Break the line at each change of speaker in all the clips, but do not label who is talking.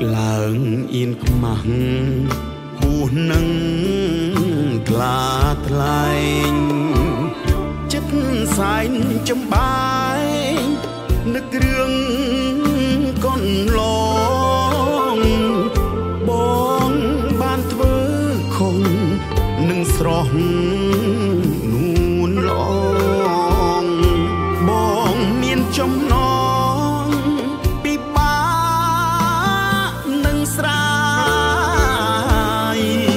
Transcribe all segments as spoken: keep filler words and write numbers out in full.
ឡើងអៀនខ្មាស់ហួសនឹងក្លាថ្លែងចិត្តសែងចំបាយនឹករឿងកូនឡងបងបានធ្វើខុសនឹងស្រស់នួនឡងបងមានចំណងពីបានឹងស្រាយ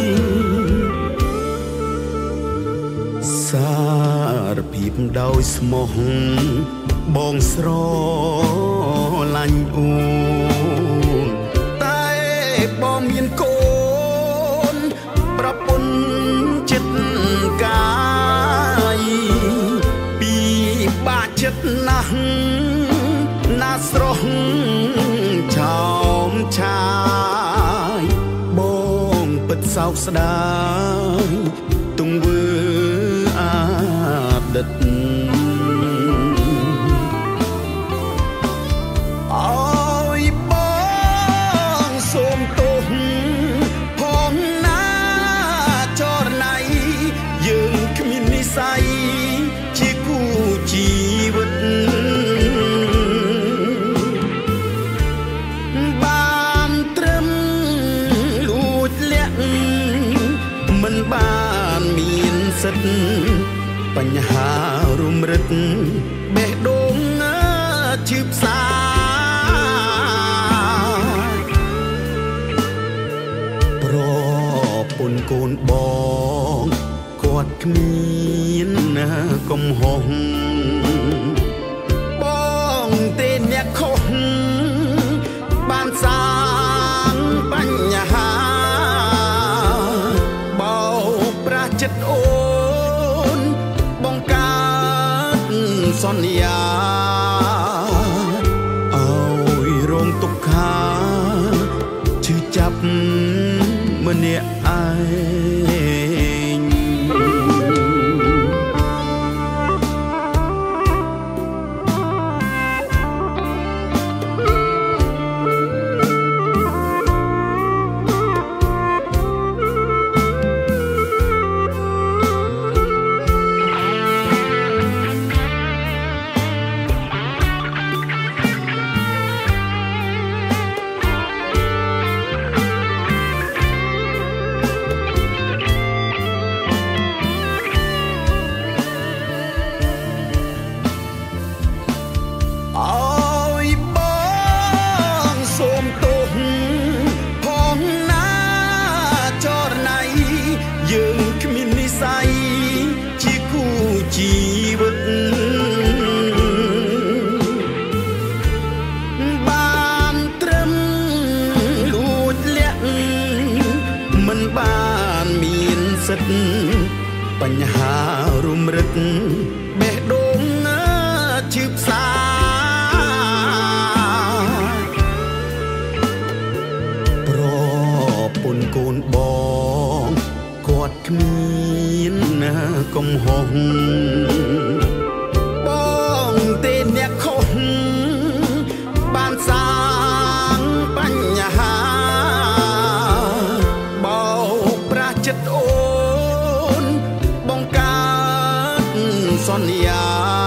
សារភាពដោយស្មោះបងស្រឡាញ់អូនតែបងមានកូនប្រពន្ធចិត្តកាយពីបាក់ចិត្តណាស់ណាស្រស់ឆោមឆាយបងពិតសោកស្ដាយទង្វើអាដិតជាគូជីវិតបានត្រឹមលួចលាក់មិនបានមានសិទ្ធបញ្ហារុំរិតបេះដូងឈឺផ្សាប្រពន្ធកូនបងគាត់គ្មានកំហុសបងទេអ្នកខុសបានសាងបញ្ហាបោប្រាចិត្តអូនបងកើតសន្យាអើយរងទុក្ខាឈឺចាប់ម្នាក់ឯងជាគូជីវិតបានត្រឹមលួចលាក់មិនបានមានសិទ្ធបញ្ហារុំរិតបេះដូងឈឺផ្សាប្រពន្ធកូនបងគាត់គ្មានកំហុសបងទេអ្នកខុសបានសាងបញ្ហាបោប្រាចិត្តអូនបងកើតសន្យា